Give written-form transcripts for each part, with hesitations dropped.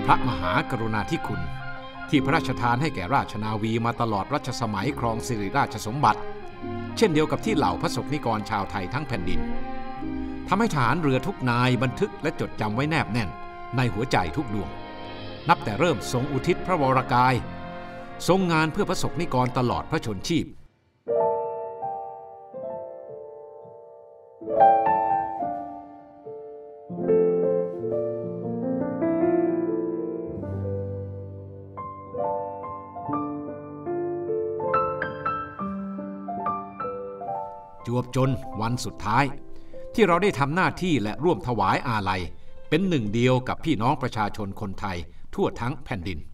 พระมหากรุณาธิคุณที่พระราชทานให้แก่ราชนาวีมาตลอดรัชสมัยครองสิริราชสมบัติเช่นเดียวกับที่เหล่าพระสงฆ์นิกรชาวไทยทั้งแผ่นดินทำให้ทหารเรือทุกนายบันทึกและจดจำไว้แนบแน่นในหัวใจทุกดวงนับแต่เริ่มทรงอุทิศพระวรกายทรงงานเพื่อพระสงฆ์นิกรตลอดพระชนชีพจวบจนวันสุดท้ายที่เราได้ทำหน้าที่และร่วมถวายอาลัยเป็นหนึ่งเดียวกับพี่น้องประชาชนคนไทยทั่วทั้งแผ่นดิน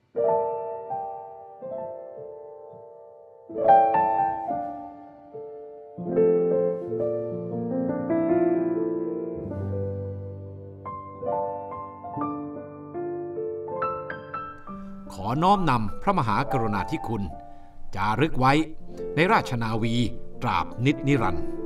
ขอน้อมนำพระมหากรุณาธิคุณจารึกไว้ในราชนาวีตราบนิจนิรันดร์